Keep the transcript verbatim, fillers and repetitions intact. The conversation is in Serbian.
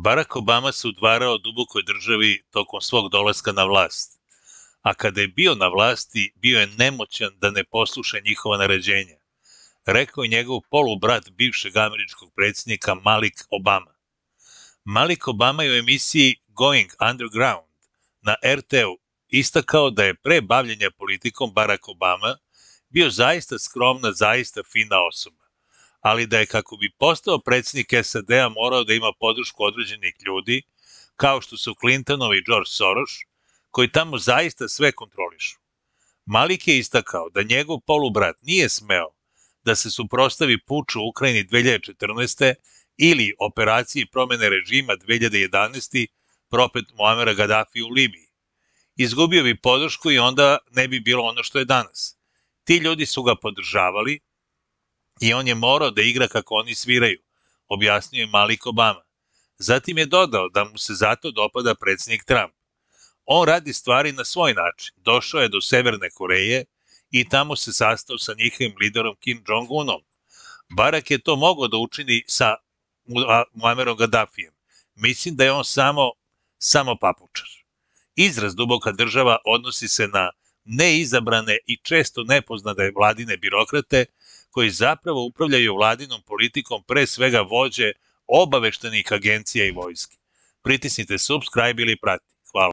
Barack Obama se udvarao dubokoj državi tokom svog dolaska na vlast, a kada je bio na vlasti, bio je nemoćan da ne posluša njihova naređenja, rekao je njegov polubrat bivšeg američkog predsjednika Malik Obama. Malik Obama je u emisiji Going Underground na er te u istakao da je pre bavljenja politikom Barack Obama bio zaista skromna, zaista fina osoba, ali da je kako bi postao predsjednik es a de a morao da ima podršku određenih ljudi, kao što su Clintonov i George Soros, koji tamo zaista sve kontrolišu. Malik je istakao da njegov polubrat nije smeo da se suprostavi puču u Ukrajini dve hiljade četrnaeste. ili operaciji promene režima dve hiljade jedanaeste. propet Muamera Gaddafi u Libiji. Izgubio bi podršku i onda ne bi bilo ono što je danas. Ti ljudi su ga podržavali i on je morao da igra kako oni sviraju, objasnio je Malik Obama. Zatim je dodao da mu se zato dopada predsjednik Trump. On radi stvari na svoj način. Došao je do Severne Koreje i tamo se sastao sa njihovim liderom Kim Jong-unom. Barack je to mogao da učini sa Muamerom Gaddafijem. Mislim da je on samo, samo papučar. Izraz duboka država odnosi se na neizabrane i često nepoznate vladine birokrate koji zapravo upravljaju vladinom politikom, pre svega vođe obaveštenih agencija i vojski. Pritisnite subscribe ili prati.